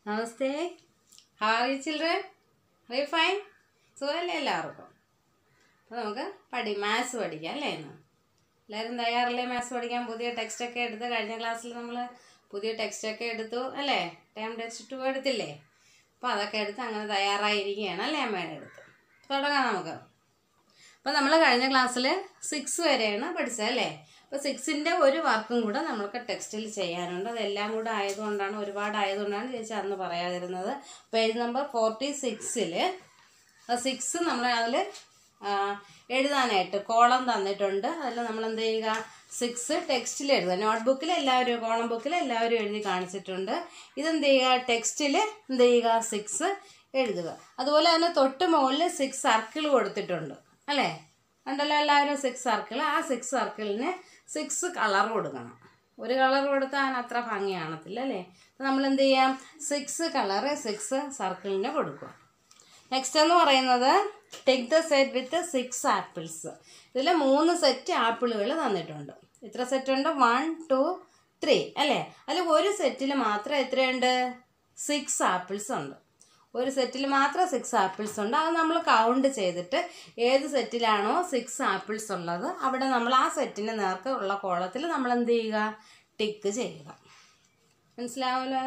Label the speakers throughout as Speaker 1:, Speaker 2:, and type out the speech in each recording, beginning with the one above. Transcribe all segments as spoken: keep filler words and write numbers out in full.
Speaker 1: Namaste. How are you children? Are you fine? So എല്ലാവർക്കും അപ്പോൾ നമുക്ക് പഠി മാത്സ് പഠിക്കാം അല്ലേ? ഇന്ന് എല്ലാവരും തയ്യാറല്ലേ മാത്സ് പഠിക്കാൻ? പുതിയ ടെക്സ്റ്റൊക്കെ എടുത്ത് കഴിഞ്ഞ ക്ലാസ്സിൽ നമ്മൾ പുതിയ ടെക്സ്റ്റൊക്കെ എടുത്തു അല്ലേ? ടേം ടെക്സ്റ്റ് ടു എടുത്തില്ലേ? അപ്പോൾ അതൊക്കെ എടുത്ത് അങ്ങനെ തയ്യാറായിരിക്കുകയാണ് അല്ലേ അമ്മയുടെ അടുത്ത്? തുടങ്ങാം നമുക്ക്. അപ്പോൾ നമ്മൾ കഴിഞ്ഞ ക്ലാസ്സിൽ സിക്സ് വരെയാണ് പഠിച്ചത് അല്ലേ? അപ്പോൾ സിക്സിൻ്റെ ഒരു വർക്കും കൂടെ നമ്മൾക്ക് ടെക്സ്റ്റിൽ ചെയ്യാനുണ്ട്. അതെല്ലാം കൂടെ ആയതുകൊണ്ടാണ് ഒരുപാട് ആയതുകൊണ്ടാണ് ചേച്ചി അന്ന് പറയാതിരുന്നത്. പേജ് നമ്പർ ഫോർട്ടി സിക്സിൽ സിക്സ് നമ്മൾ അതിൽ എഴുതാനായിട്ട് കോളം തന്നിട്ടുണ്ട്. അതിൽ നമ്മൾ എന്ത് ചെയ്യുക, സിക്സ് ടെക്സ്റ്റിൽ എഴുതുക. നോട്ട്ബുക്കിൽ എല്ലാവരും കോളം ബുക്കിൽ എല്ലാവരും എഴുതി കാണിച്ചിട്ടുണ്ട്. ഇതെന്ത് ചെയ്യുക, ടെക്സ്റ്റിൽ എന്ത് ചെയ്യുക, സിക്സ് എഴുതുക. അതുപോലെ തന്നെ തൊട്ട് മുകളിൽ സിക്സ് സർക്കിൾ കൊടുത്തിട്ടുണ്ട് അല്ലേ? കണ്ടല്ലോ എല്ലാവരും സിക്സ് സർക്കിൾ. ആ സിക്സ് സർക്കിളിന് സിക്സ് കളർ കൊടുക്കണം. ഒരു കളർ കൊടുത്താൽ അത്ര ഭംഗി കാണത്തില്ല അല്ലേ? അപ്പോൾ നമ്മൾ എന്ത് ചെയ്യാം, സിക്സ് കളറ് സിക്സ് സർക്കിളിന് കൊടുക്കുക. നെക്സ്റ്റ് എന്ന് പറയുന്നത് take the set with six apples. ഇതിൽ മൂന്ന് സെറ്റ് ആപ്പിളുകൾ തന്നിട്ടുണ്ട്. എത്ര സെറ്റ് ഉണ്ട്? വൺ ടു ത്രീ അല്ലേ? അതിൽ ഒരു സെറ്റിൽ മാത്രം എത്രയുണ്ട്? സിക്സ് ആപ്പിൾസ് ഉണ്ട്. ഒരു സെറ്റിൽ മാത്രം സിക്സ് ആപ്പിൾസ് ഉണ്ട്. അത് നമ്മൾ കൗണ്ട് ചെയ്തിട്ട് ഏത് സെറ്റിലാണോ സിക്സ് ആപ്പിൾസ് ഉള്ളത് അവിടെ നമ്മൾ ആ സെറ്റിന് നേർക്ക് ഉള്ള കോളത്തിൽ നമ്മൾ എന്ത് ചെയ്യുക, ടിക്ക് ചെയ്യുക. മനസ്സിലാവുമല്ലോ?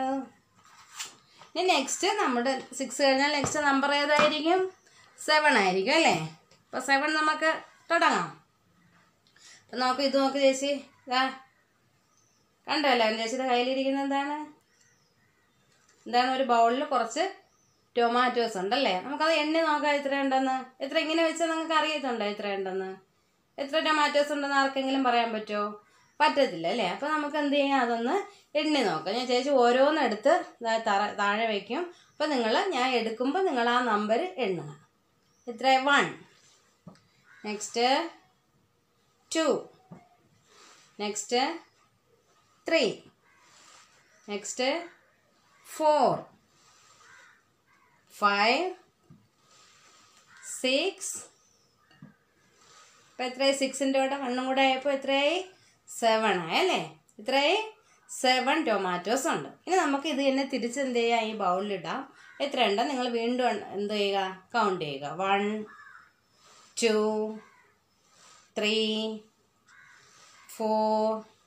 Speaker 1: ഇനി നെക്സ്റ്റ് നമ്മുടെ സിക്സ് കഴിഞ്ഞാൽ നെക്സ്റ്റ് നമ്പർ ഏതായിരിക്കും? സെവൻ ആയിരിക്കും അല്ലേ? അപ്പോൾ സെവൻ നമുക്ക് തുടങ്ങാം. അപ്പം നോക്ക്, ഇത് നോക്ക് ചേച്ചി, ഇതാ കണ്ടോ എല്ലാവരും? ചേച്ചിയുടെ കയ്യിലിരിക്കുന്നത് എന്താണ്? എന്താണ്? ഒരു ബൗളിൽ കുറച്ച് ടൊമാറ്റോസ് ഉണ്ടല്ലേ? നമുക്കത് എണ്ണി നോക്കാം എത്ര ഉണ്ടെന്ന്. എത്ര ഇങ്ങനെ വെച്ചാൽ നിങ്ങൾക്ക് അറിയത്തുണ്ടോ എത്ര ഉണ്ടെന്ന്? എത്ര ടൊമാറ്റോസ് ഉണ്ടെന്ന് ആർക്കെങ്കിലും പറയാൻ പറ്റുമോ? പറ്റത്തില്ല അല്ലേ? അപ്പോൾ നമുക്ക് എന്ത് ചെയ്യാം, അതൊന്ന് എണ്ണി നോക്കാം. ഞാൻ ചേച്ചി ഓരോന്നെടുത്ത് തറ താഴെ വയ്ക്കും. അപ്പോൾ നിങ്ങൾ ഞാൻ എടുക്കുമ്പോൾ നിങ്ങൾ ആ നമ്പർ എണ്ണുക. എത്ര? One, next two, next three, next four, five, six. ഇപ്പം എത്രയായി? സിക്സിൻ്റെ കൂടെ വണ്ണും കൂടെ ആയപ്പോൾ എത്രയായി? സെവൻ ആയി അല്ലേ? എത്രയായി? സെവൻ ടൊമാറ്റോസ് ഉണ്ട്. ഇനി നമുക്ക് ഇത് തന്നെ തിരിച്ച് എന്ത് ചെയ്യാം, ഈ ബൗളിലിടാം. എത്രയുണ്ട് നിങ്ങൾ വീണ്ടും എന്ത് ചെയ്യുക, കൗണ്ട് ചെയ്യുക. One, two, three, four,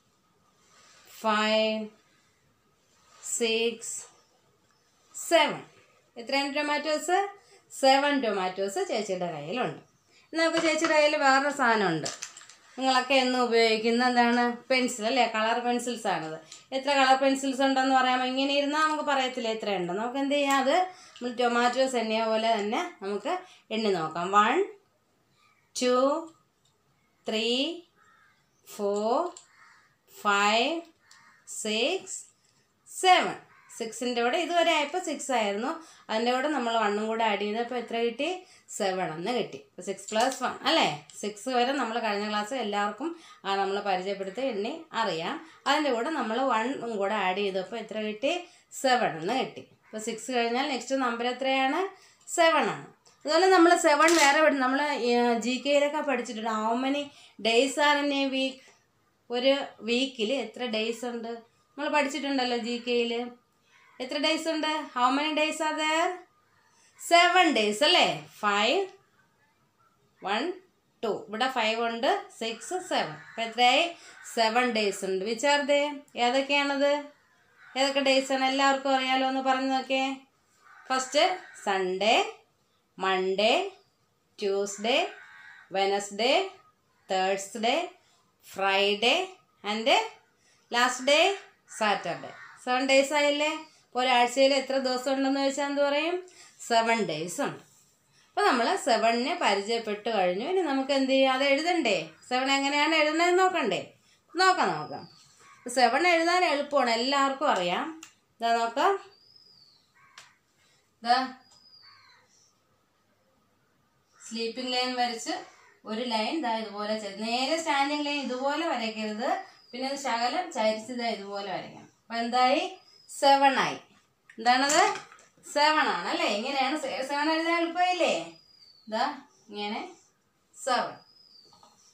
Speaker 1: five, six, seven. എത്രയാണ് ടൊമാറ്റോസ്? സെവൻ ടൊമാറ്റോസ് ചേച്ചിയുടെ കയ്യിലുണ്ട്. നമുക്ക് ചേച്ചിയുടെ കയ്യിൽ വേറൊരു സാധനമുണ്ട്. നിങ്ങളൊക്കെ എന്നും ഉപയോഗിക്കുന്ന എന്താണ്? പെൻസിൽ അല്ലേ? കളർ പെൻസിൽസ് ആണത്. എത്ര കളർ പെൻസിൽസ് ഉണ്ടെന്ന് പറയാമോ? ഇങ്ങനെ ഇരുന്നാൽ നമുക്ക് പറയത്തില്ല എത്രയുണ്ട്. നമുക്ക് എന്ത് ചെയ്യാം, അത് നമ്മൾ ടൊമാറ്റോസ് എണ്ണിയ പോലെ തന്നെ നമുക്ക് എണ്ണി നോക്കാം. One, two, three, four, five, six, seven. സിക്സിൻ്റെ കൂടെ ഇതുവരെ ആയപ്പോൾ സിക്സ് ആയിരുന്നു. അതിൻ്റെ കൂടെ നമ്മൾ വണ്ണും കൂടെ ആഡ് ചെയ്തപ്പോൾ എത്ര കിട്ടി? സെവൻ എന്ന് കിട്ടി. അപ്പോൾ സിക്സ് പ്ലസ് വൺ അല്ലേ? സിക്സ് വരെ നമ്മൾ കഴിഞ്ഞ ക്ലാസ് എല്ലാവർക്കും നമ്മൾ പരിചയപ്പെടുത്തി എണ്ണി അറിയാം. അതിൻ്റെ കൂടെ നമ്മൾ വണ്ണും കൂടെ ആഡ് ചെയ്തപ്പോൾ എത്ര കിട്ടി? സെവൻ എന്ന് കിട്ടി. അപ്പോൾ സിക്സ് കഴിഞ്ഞാൽ നെക്സ്റ്റ് നമ്പർ എത്രയാണ്? സെവൻ ആണ്. അതുപോലെ നമ്മൾ സെവൻ വേറെ നമ്മൾ ജി കെയിലൊക്കെ പഠിച്ചിട്ടുണ്ട്. How many days are in a week? ഒരു വീക്കിൽ എത്ര ഡേയ്സ് ഉണ്ട് നമ്മൾ പഠിച്ചിട്ടുണ്ടല്ലോ ജി കെയിൽ. എത്ര ഡേയ്സ് ഉണ്ട്? How many days are there? Seven days അല്ലേ? Five, one, two. ഇവിടെ ഫൈവ് ഉണ്ട്, സിക്സ്, സെവൻ. അപ്പം എത്രയായി? സെവൻ ഡേയ്സ് ഉണ്ട്. Which are they? ഏതൊക്കെയാണത്? ഏതൊക്കെ ഡേയ്സ് ആണ്? എല്ലാവർക്കും അറിയാലോ, ഒന്ന് പറഞ്ഞു നോക്കേ. First Sunday, Monday, Tuesday, Wednesday, Thursday, Friday and last day Saturday. Seven days ആയില്ലേ? ഇപ്പോൾ ഒരാഴ്ചയിൽ എത്ര ദിവസം ഉണ്ടെന്ന് ചോദിച്ചാൽ എന്ത് പറയും? സെവൻ ഡേയ്സ് ഉണ്ട്. അപ്പോൾ നമ്മൾ സെവനിനെ പരിചയപ്പെട്ട് കഴിഞ്ഞു. ഇനി നമുക്ക് എന്ത് ചെയ്യാം, അത് എഴുതണ്ടേ? സെവൻ എങ്ങനെയാണ് എഴുതുന്നതെന്ന് നോക്കണ്ടേ? നോക്കാം നോക്കാം. സെവൻ എഴുതാൻ എളുപ്പമാണ്, എല്ലാവർക്കും അറിയാം. ഇതാ നോക്കാം, ഇതാ സ്ലീപ്പിംഗ് ലൈൻ വരച്ച് ഒരു ലൈൻ ഇതാ ഇതുപോലെ നേരെ സ്റ്റാൻഡിങ് ലൈൻ ഇതുപോലെ വരയ്ക്കരുത്. പിന്നെ ഇത് ശകലം ചരിച്ചതാ ഇതുപോലെ വരയ്ക്കണം. അപ്പം എന്തായി? സെവൻ ആയി. എന്താണത്? സെവൻ ആണ് അല്ലേ? ഇങ്ങനെയാണ് സെവൻ എഴുതാൻ എളുപ്പമില്ലേ? ഇതാ ഇങ്ങനെ സെവൻ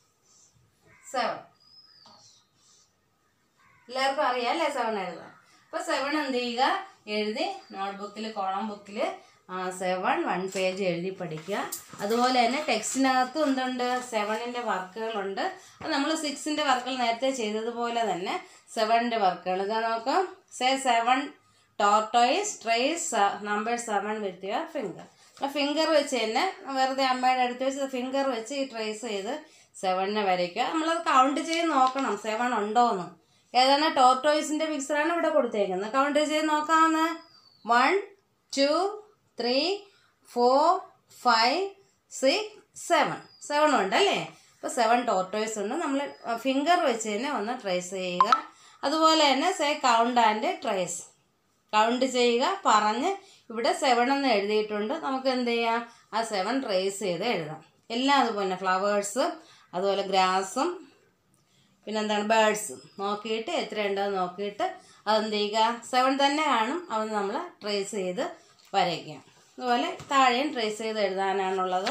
Speaker 1: സെവൻ എല്ലാവർക്കും അറിയാം അല്ലേ സെവൻ എഴുതാൻ. അപ്പോൾ സെവൻ എന്ത് ചെയ്യുക, എഴുതി നോട്ട്ബുക്കിൽ കോളം ബുക്കിൽ സെവൻ വൺ പേജ് എഴുതി പഠിക്കുക. അതുപോലെ തന്നെ ടെക്സ്റ്റിനകത്തും എന്തുണ്ട്, സെവനിൻ്റെ വർക്കുകളുണ്ട്. അത് നമ്മൾ സിക്സിൻ്റെ വർക്കുകൾ നേരത്തെ ചെയ്തതുപോലെ തന്നെ സെവനിൻ്റെ വർക്കുകൾ ഇതാ നോക്കാം. Say seven tortoise trace number seven with your finger. അപ്പോൾ ഫിംഗർ വെച്ച് തന്നെ വെറുതെ അമ്മയുടെ അടുത്ത് വെച്ച് ഫിംഗർ വെച്ച് ഈ ട്രേസ് ചെയ്ത് സെവനിനെ വരയ്ക്കുക. നമ്മളത് കൗണ്ട് ചെയ്ത് നോക്കണം സെവൻ ഉണ്ടോയെന്ന്. ഏതാണ് ടോർട്ടോയിസിൻ്റെ പിക്ചറാണ് ഇവിടെ കൊടുത്തേക്കുന്നത്. കൗണ്ട് ചെയ്ത് നോക്കാമെന്ന്. One two three four five six seven seven ഉണ്ട് അല്ലേ. അപ്പോൾ സെവൻ ടോർട്ടോയ്സ് ഉണ്ട്. നമ്മൾ ഫിംഗർ വെച്ച് തന്നെ ഒന്ന് ട്രേസ് ചെയ്യുക. അതുപോലെ തന്നെ say count and trace, count ചെയ്യുക പറഞ്ഞ് ഇവിടെ സെവൻ എന്ന് എഴുതിയിട്ടുണ്ട്. നമുക്ക് എന്ത് ചെയ്യാം, ആ സെവൻ ട്രേസ് ചെയ്ത് എഴുതാം. എല്ലാം അതുപോലെ ഫ്ലവേഴ്സ് അതുപോലെ ഗ്രാസും പിന്നെന്താണ് ബേർഡ്സും നോക്കിയിട്ട് എത്രയുണ്ടെന്ന് നോക്കിയിട്ട് അതെന്ത് ചെയ്യുക, സെവൻ തന്നെ കാണും, അത് നമ്മൾ ട്രേസ് ചെയ്ത് വരയ്ക്കുക. അതുപോലെ താഴെയും ട്രേസ് ചെയ്ത് എഴുതാനാണുള്ളത്.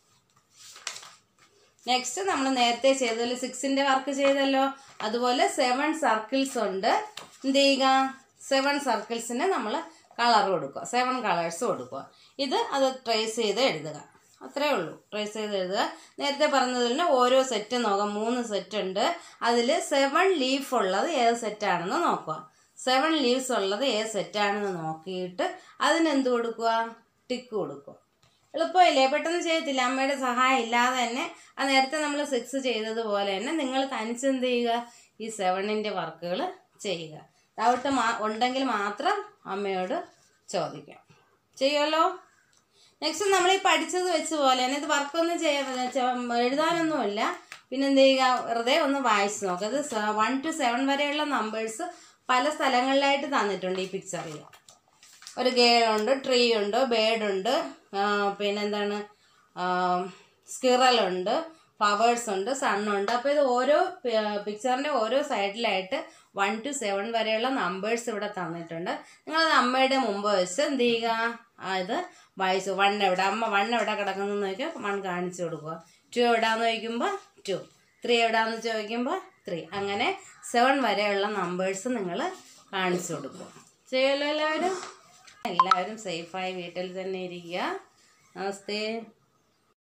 Speaker 1: നെക്സ്റ്റ് നമ്മൾ നേരത്തെ ചെയ്തല്ലോ സിക്സിൻ്റെ വർക്ക് ചെയ്തല്ലോ, അതുപോലെ സെവൻ സർക്കിൾസ് ഉണ്ട്. എന്ത് ചെയ്യുക, സെവൻ സർക്കിൾസിന് നമ്മൾ കളർ കൊടുക്കുക, സെവൻ കളേഴ്സ് കൊടുക്കുക. ഇത് അത് ട്രേസ് ചെയ്ത് എഴുതുക, അത്രേ ഉള്ളൂ. ട്രേസ് ചെയ്ത് എഴുതുക. നേരത്തെ പറഞ്ഞതിൽ തന്നെ ഓരോ സെറ്റ് നോക്കാം, മൂന്ന് സെറ്റ് ഉണ്ട്. അതിൽ സെവൻ ലീഫ് ഉള്ളത് ഏത് സെറ്റാണെന്ന് നോക്കുക. സെവൻ ലീവ്സ് ഉള്ളത് ഏത് സെറ്റാണെന്ന് നോക്കിയിട്ട് അതിനെന്ത് കൊടുക്കുക, ടിക്ക് കൊടുക്കുക. എളുപ്പമല്ലേ, പെട്ടെന്ന് ചെയ്യത്തില്ല. അമ്മയുടെ സഹായം ഇല്ലാതെ തന്നെ ആ നേരത്തെ നമ്മൾ സിക്സ് ചെയ്തതുപോലെ തന്നെ നിങ്ങൾ തനിച്ചെന്ത് ചെയ്യുക, ഈ സെവനിൻ്റെ വർക്കുകൾ ചെയ്യുക. ഡൗട്ട് മാ ഉണ്ടെങ്കിൽ മാത്രം അമ്മയോട് ചോദിക്കാം. ചെയ്യുമല്ലോ. നെക്സ്റ്റ് നമ്മൾ ഈ പഠിച്ചത് വെച്ച് പോലെ തന്നെ ഇത് വർക്കൊന്നും ചെയ്യാൻ എഴുതാനൊന്നുമില്ല. പിന്നെ എന്ത് ചെയ്യുക, വെറുതെ ഒന്ന് വായിച്ച് നോക്കുക. ഇത് വൺ ടു സെവൻ വരെയുള്ള നമ്പേഴ്സ് പല സ്ഥലങ്ങളിലായിട്ട് തന്നിട്ടുണ്ട് ഈ പിക്ചറിൽ. ഒരു ഗേളുണ്ട്, ട്രീ ഉണ്ട്, ബേർഡുണ്ട്, പിന്നെന്താണ് സ്കിറലുണ്ട്, ഫ്ലവേഴ്സ് ഉണ്ട്, സണ്ണുണ്ട്. അപ്പോൾ ഇത് ഓരോ പിക്ചറിൻ്റെ ഓരോ സൈഡിലായിട്ട് വൺ ടു സെവൻ വരെയുള്ള നമ്പേഴ്സ് ഇവിടെ തന്നിട്ടുണ്ട്. നിങ്ങളത് അമ്മയുടെ മുമ്പ് വെച്ച് എന്ത് ചെയ്യുക, ഇത് വായിച്ചു. വൺ എവിടെ, അമ്മ വൺ എവിടെ കിടക്കുന്നതെന്ന് ചോദിക്കുക, വൺ കാണിച്ചു കൊടുക്കുക. ടു എവിടെയാണെന്ന് ചോദിക്കുമ്പോൾ ടു, ത്രീ എവിടെയാണെന്ന് ചോദിക്കുമ്പോൾ ത്രീ, അങ്ങനെ സെവൻ വരെയുള്ള നമ്പേഴ്സ് നിങ്ങൾ കാണിച്ചു കൊടുക്കുക. ചെയ്യുമല്ലോ എല്ലാവരും. എല്ലാവരും സേഫായി വീട്ടിൽ തന്നെ ഇരിക്കുക. നമസ്തേ.